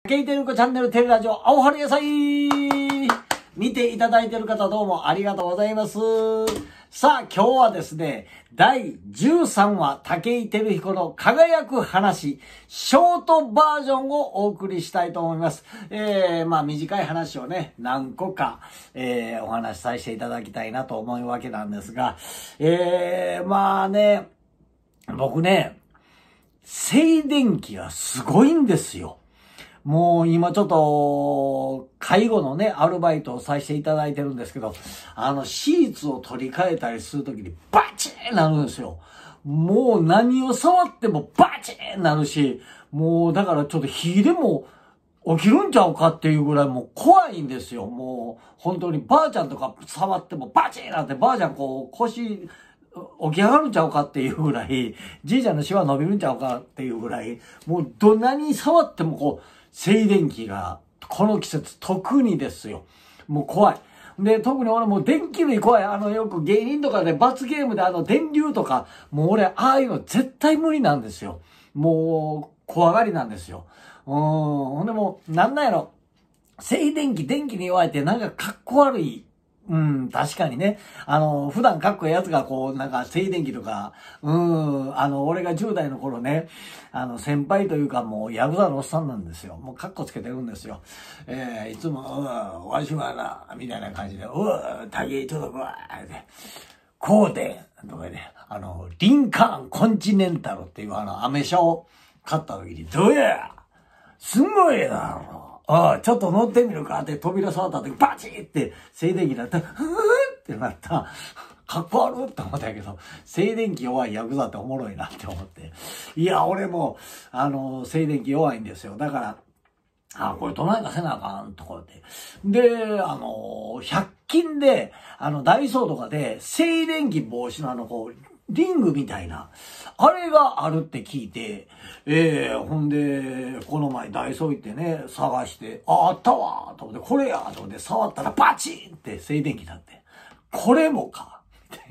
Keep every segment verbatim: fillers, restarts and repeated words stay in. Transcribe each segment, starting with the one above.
竹井照子チャンネルテレラジオ、青春野菜見ていただいている方どうもありがとうございます。さあ、今日はですね、だいじゅうさんわ、竹井照彦の輝く話、ショートバージョンをお送りしたいと思います。えー、まあ短い話をね、何個か、えー、お話しさせていただきたいなと思うわけなんですが、えー、まあね、僕ね、静電気がすごいんですよ。もう今ちょっと、介護のね、アルバイトをさせていただいてるんですけど、あの、シーツを取り替えたりするときにバチーンなるんですよ。もう何を触ってもバチーンなるし、もうだからちょっと火でも起きるんちゃうかっていうぐらいもう怖いんですよ。もう本当にばあちゃんとか触ってもバチーンなって、ばあちゃんこう腰、起き上がるんちゃうかっていうぐらい、じいちゃんのシワ伸びるんちゃうかっていうぐらい、もうどんなに触ってもこう、静電気が、この季節特にですよ。もう怖い。で、特に俺もう電気類怖い。あの、よく芸人とかで罰ゲームであの電流とか、もう俺、ああいうの絶対無理なんですよ。もう、怖がりなんですよ。うーん。ほんでもう、なんなんやろ。静電気、電気に弱いってなんかかっこ悪い。うん、確かにね。あの、普段かっこいいやつがこう、なんか静電気とか、うん、あの、俺がじゅう代の頃ね、あの、先輩というかもう、ヤクザのおっさんなんですよ。もうかっこつけてるんですよ。えー、いつも、うわ、わしはな、みたいな感じで、うわ、竹井届くわ、って、こうで、とかね、あの、リンカーンコンチネンタルっていうあの、アメ車を買った時に、どうやすごいだろ。ああ、ちょっと乗ってみるかって扉触った時バチッって静電気になった。ふーってなった。かっこ悪って思ったけど、静電気弱いヤクザっておもろいなって思って。いや、俺も、あの、静電気弱いんですよ。だから、あ、これどないかせなあかんとこで。で、あの、ひゃく均で、あの、ダイソーとかで、静電気防止のあの、こう、リングみたいな、あれがあるって聞いて、ええー、ほんで、この前ダイソー行ってね、探して、あ、あったわと思って、これやと思って触ったらバチンって静電気になって、これもか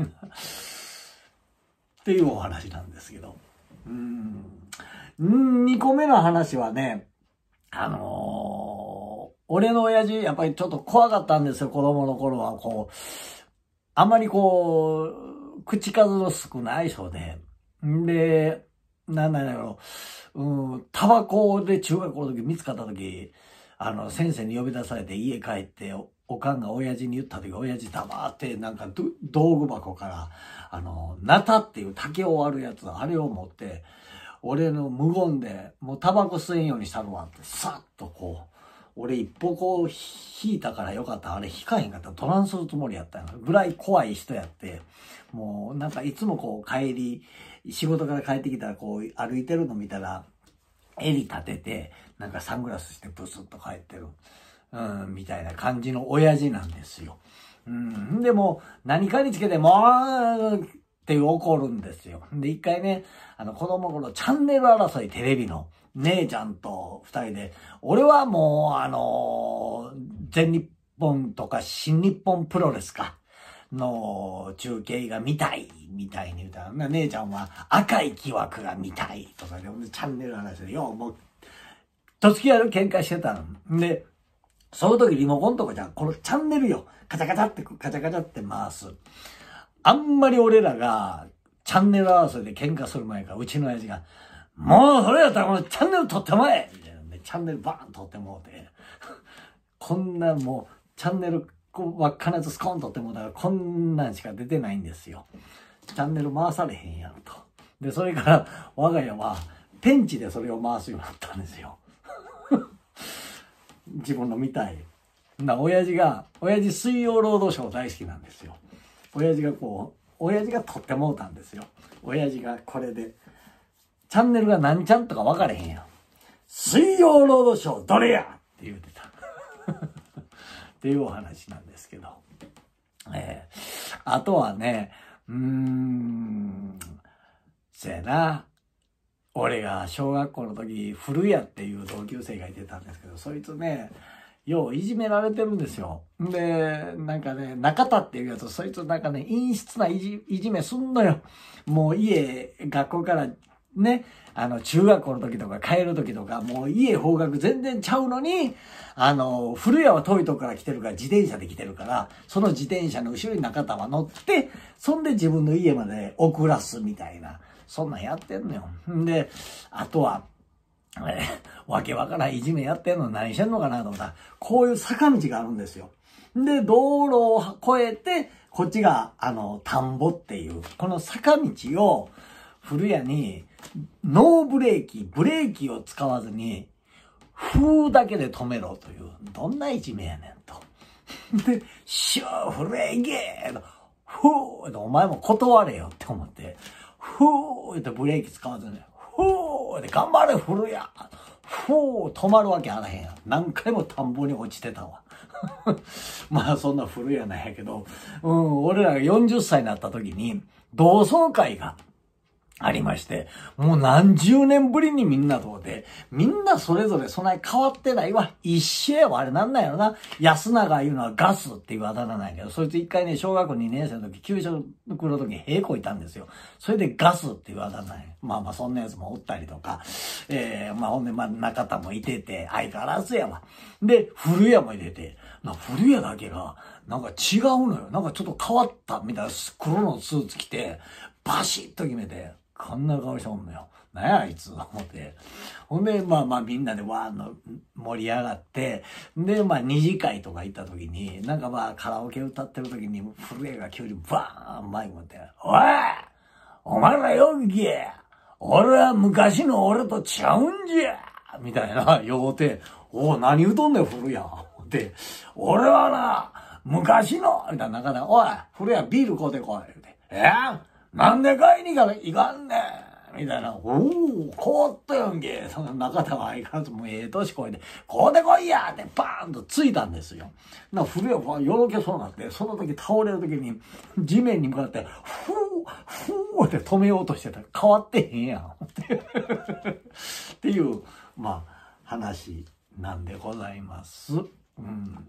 っていうお話なんですけど。うーん。にこめの話はね、あのー、俺の親父、やっぱりちょっと怖かったんですよ、子供の頃は。こう、あんまりこう、口数の少ない人で。んで、なんなんやろ、うん、タバコで中学校の時見つかった時、あの、先生に呼び出されて家帰って、お、おかんが親父に言った時、親父黙って、なんか道具箱から、あの、ナタっていう竹を割るやつ、あれを持って、俺の無言で、もうタバコ吸えんようにしたのわって、さっとこう、俺一歩こう引いたからよかった。あれ引かへんかったらトランするつもりやったぐらい怖い人やって、もうなんかいつもこう帰り、仕事から帰ってきたらこう歩いてるの見たら、襟立てて、なんかサングラスしてブスッと帰ってる。うん、みたいな感じの親父なんですよ。うん、でも何かにつけてもう、って怒るんですよ。で、一回ね、あの子供の頃チャンネル争いテレビの姉ちゃんと二人で、俺はもうあのー、全日本とか新日本プロレスか、の中継が見たい、みたいに言うたら、姉ちゃんは赤い木枠が見たいとかで、チャンネル争いで、ようもう、とつきやる喧嘩してたの。で、その時リモコンとかじゃん、このチャンネルよ、カチャカチャって、カチャカチャって回す。あんまり俺らが、チャンネル争いで喧嘩する前から、うちの親父が、もうそれやったらこのチャンネル取ってまえみたいなんで、チャンネルバーン取ってもうて、こんなもう、チャンネル、こう、輪っかのやつスコーン取ってもうたら、こんなんしか出てないんですよ。チャンネル回されへんやんと。で、それから、我が家は、ペンチでそれを回すようになったんですよ。自分の見たい。な、親父が、親父水曜ロードショー大好きなんですよ。親父がこう、親父が撮ってもうたんですよ。親父がこれで、チャンネルが何ちゃんとか分かれへんやん。水曜ロードショーどれやって言うてた。っていうお話なんですけど。えー、あとはね、うーん、そやな。俺が小学校の時、古谷っていう同級生がいてたんですけど、そいつね、よういじめられてるんですよ。で、なんかね、中田っていうやつ、そいつなんかね、陰湿ないじ、いじめすんのよ。もう家、学校からね、あの、中学校の時とか帰る時とか、もう家方角全然ちゃうのに、あの、古谷は遠いとこから来てるから自転車で来てるから、その自転車の後ろに中田は乗って、そんで自分の家まで送らすみたいな、そんなんやってんのよ。んで、あとは、えー、わけわからんいじめやってんの何してんのかなと思ったら、こういう坂道があるんですよ。で、道路を越えて、こっちが、あの、田んぼっていう、この坂道を、古谷に、ノーブレーキ、ブレーキを使わずに、風だけで止めろという、どんないじめやねんと。で、シュー、古谷行けーふーお前も断れよって思って、ふーってブレーキ使わずに、ふーって頑張れ古谷ふー止まるわけあらへんやん。何回も田んぼに落ちてたわ。まあそんな古谷なんやけど、うん、俺らがよんじゅっさいになった時に、同窓会がありまして、もう何十年ぶりにみんなとで、みんなそれぞれそんなに変わってないわ。一緒やわ。あれなんなんやろな。安永いうのはガスっていうあだ名なんやけど、そいつ一回ね、小学校にねん生の時、給食の時に平行いたんですよ。それでガスっていうあだ名なんや。まあまあそんなやつもおったりとか、ええー、まあほんでまあ中田もいてて、相変わらずやわ。で、古谷もいてて、な古谷だけが、なんか違うのよ。なんかちょっと変わったみたいな黒のスーツ着て、バシッと決めて、こんな顔しておんのよ。なんやあいつ、思って。ほんで、まあまあみんなでわーの盛り上がって、で、まあ二次会とか行った時に、なんかまあカラオケ歌ってる時に、古谷が急にバーンマイク持って、おいお前らよく聞け俺は昔の俺とちゃうんじゃみたいな言うて、おう何言うとんねん古谷。で、俺はな、昔の、みたいな中で、おい古谷ビール買うてこい。ってえーなんで買いに行かないかんねんみたいな。おお、こうったやんけ。その中田は相変わらずもうええ年こいで、こうでこいやってバーンとついたんですよ。な、古谷はよろけそうになって、その時倒れる時に地面に向かって、ふー、ふーって止めようとしてたら変わってへんやん。っていう、まあ、話なんでございます。うん。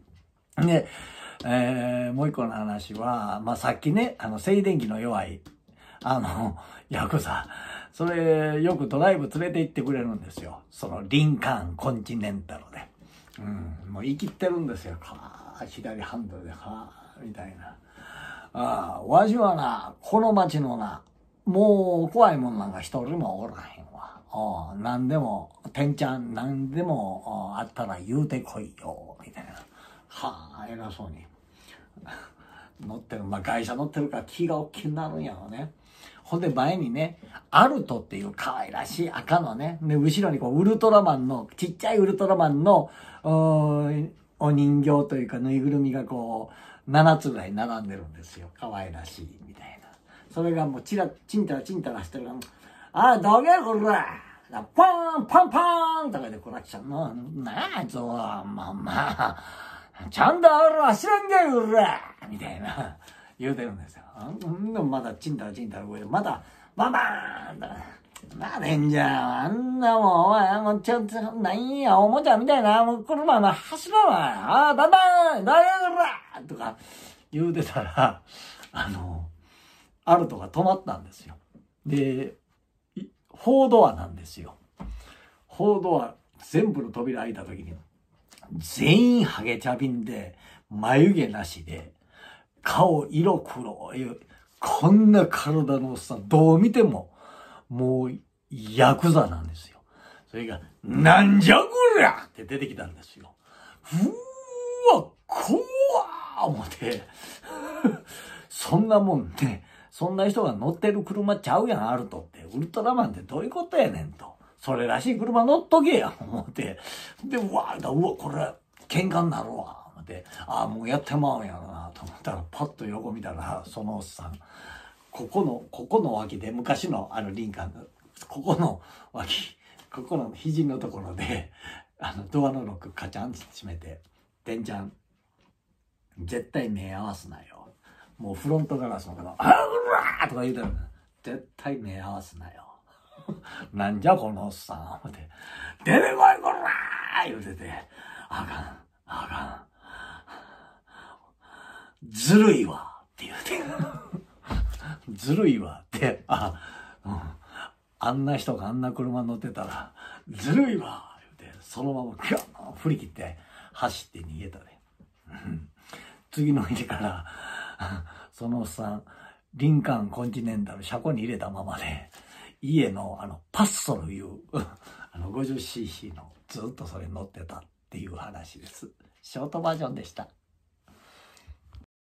で、えー、もう一個の話は、まあ、さっきね、あの、静電気の弱い、あの、ヤクザ。それ、よくドライブ連れて行ってくれるんですよ。その、リンカーンコンチネンタルで。うん、もう生きってるんですよ。はぁ、左ハンドルで、はぁ、みたいな。ああ、わしはな、この街のな、もう怖いもんなんか一人もおらへんわ。ああ、なんでも、てんちゃん、なんでもあったら言うてこいよ、みたいな。はぁ、偉そうに。乗ってる。まあ、外車乗ってるから気が大きくなるんやろね。ほんで前にね、アルトっていう可愛らしい赤のね、で、後ろにこう、ウルトラマンの、ちっちゃいウルトラマンの、お人形というか、ぬいぐるみがこう、ななつぐらい並んでるんですよ。可愛らしい、みたいな。それがもう、ちら、ちんたらちんたらしてるから、ああ、どげこらパーンパンパーンとかでこらっちゃうの。なあ、あいつは、まあまあ、ちゃんと俺は知らんかい、こらみたいな、言うてるんですよ。んでもまだちんたらちんたら上で、まだ、バンバーンとか、なれんじゃん。あんなもん、お前、もうちょっと、なんや、おもちゃみたいな、もう車の走らない。ああ、バンバーン誰やこらとか言うてたら、あの、アルトが止まったんですよ。で、フォードアなんですよ。フォードア、全部の扉開いた時に、全員ハゲ茶瓶で、眉毛なしで、顔色黒い、こんな体のおっさん、どう見ても、もう、ヤクザなんですよ。それが、なんじゃこりゃって出てきたんですよ。うーわ、怖ー思って、そんなもんね、そんな人が乗ってる車ちゃうやん、アルトって。ウルトラマンってどういうことやねんと。それらしい車乗っとけや、思って。で、うわ、うわ、これ、喧嘩になるわ、思って。ああ、もうやってまうんやろな、と思ったら、パッと横見たら、そのおっさん、ここの、ここの脇で、昔のあのリンカーンの、ここの脇、ここの肘のところで、あの、ドアのロックカチャンって閉めて、てんちゃん、絶対目合わすなよ。もうフロントガラスの方、あうらーとか言うてる。絶対目合わすなよ。なんじゃこのおっさん、思って。出てこいこらー言うてて、あかん、あかん。ずるいわって言うて。ずるいわって、あ、うん、 あんな人があんな車乗ってたら、ずるいわ言うて、そのままギャー振り切って走って逃げたで。次の日から、そのおっさん、リンカーンコンチネンタル車庫に入れたままで、家のあの、パッソルいう、あの ごじゅっシーシー のずっとそれ乗ってたっていう話です。ショートバージョンでした。